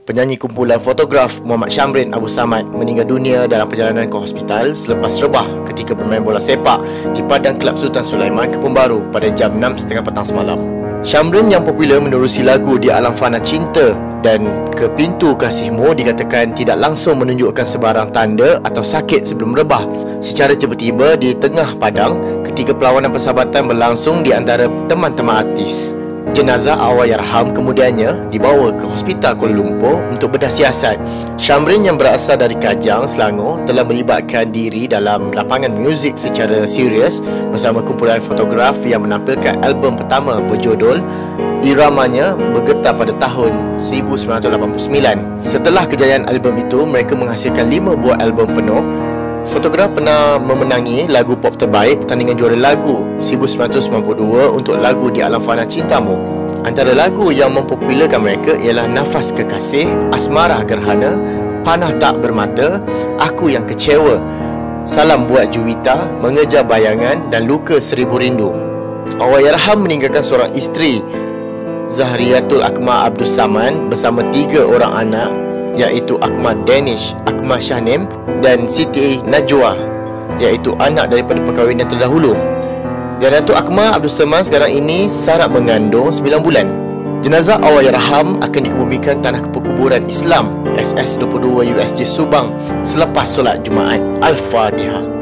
Penyanyi kumpulan fotograf Muhammad Syamrin Abu Samad meninggal dunia dalam perjalanan ke hospital selepas rebah ketika bermain bola sepak di Padang Kelab Sultan Sulaiman, Kebun Baru pada jam 6.30 petang semalam. Syamrin yang popular menerusi lagu Di Alam Fana Cinta dan Ke Pintu Kasihmu dikatakan tidak langsung menunjukkan sebarang tanda atau sakit sebelum rebah. Secara tiba-tiba di tengah padang ketika perlawanan persahabatan berlangsung di antara teman-teman artis. Jenazah Allahyarham kemudiannya dibawa ke Hospital Kuala Lumpur untuk bedah siasat. Syamrin yang berasal dari Kajang, Selangor telah melibatkan diri dalam lapangan muzik secara serius bersama kumpulan fotograf yang menampilkan album pertama berjudul Iramanya Bergetar pada tahun 1989. Setelah kejayaan album itu, mereka menghasilkan 5 buah album penuh. Fotograf pernah memenangi lagu pop terbaik pertandingan juara lagu 1992 untuk lagu Di Alam Fana Cintamu. Antara lagu yang mempopularkan mereka ialah Nafas Kekasih, Asmara Gerhana, Panah Tak Bermata, Aku Yang Kecewa, Salam Buat Juwita, Mengejar Bayangan dan Luka Seribu Rindu. Allahyarham meninggalkan seorang isteri, Zahriyatul Akmal Abdul Saman, bersama 3 orang anak, iaitu Ahmad Danish, Ahmad Shahnem dan Siti Najwa, iaitu anak daripada perkahwinan terdahulu. Zahriyatul Akmal Abdul Saman sekarang ini syarat mengandung 9 bulan. Jenazah Allahyarham akan dikebumikan Tanah Perkuburan Islam SS22 USJ Subang selepas solat Jumaat. Al-Fatihah.